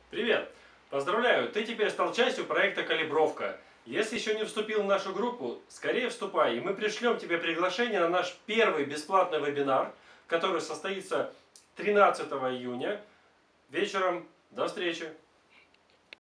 Привет! Поздравляю, ты теперь стал частью проекта «Калибровка». Если еще не вступил в нашу группу, скорее вступай, и мы пришлем тебе приглашение на наш первый бесплатный вебинар, который состоится 13 июня вечером. До встречи!